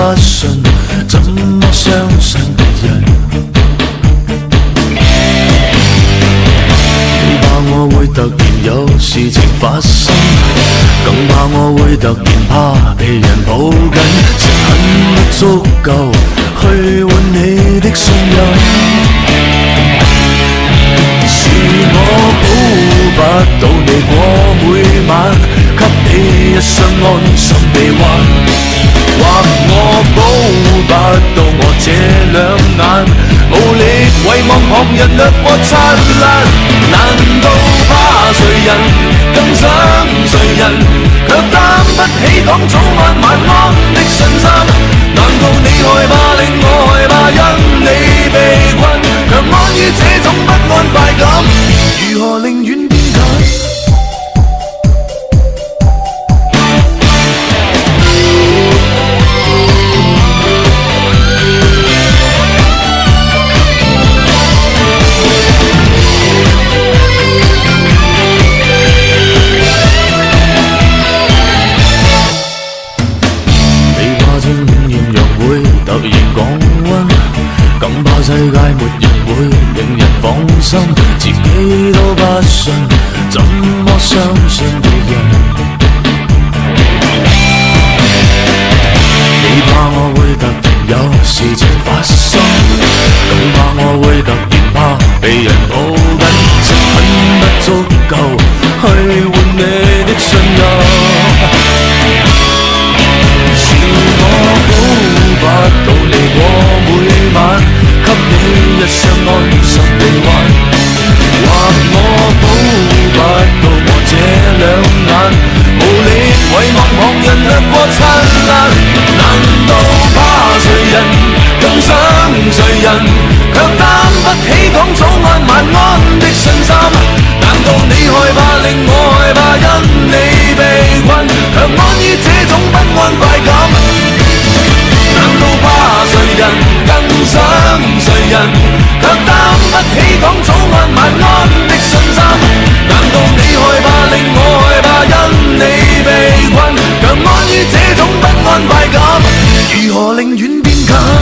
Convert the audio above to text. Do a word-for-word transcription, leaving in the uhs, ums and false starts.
不信，怎麼相信別人？你怕我會突然有事情發生，更怕我會突然怕被人抱緊，誠懇不足夠去換你的信任。是我保不到你過每晚，給你一雙安心臂彎。或我保不到我這兩眼，無力遺忘旁人掠過燦爛。難道怕誰人更想誰人，卻擔不起講早安晚安的信心？難道你害怕令我害怕，因你被困，卻安於這種不安快感？如何寧願變近？世界沒人會令人放心，自己都不信，怎麼相信別人？你怕我會突然有事情發生，更怕我會突然怕被人抱緊，誠懇不足夠去換你的信任。是我保不到你過每晚，給你一雙安心臂彎，或我保不到我這兩眼，無力遺忘旁人掠過燦爛。難道怕誰人更想誰人，卻擔不起講早安晚安的信心？難道你害怕令我害怕，因你被困，卻安於這種不安快感？難道怕誰人更想誰人，卻擔不起講早安晚安的信心？難道你害怕令我害怕，因你被困，卻安於這種不安快感？如何寧願變近？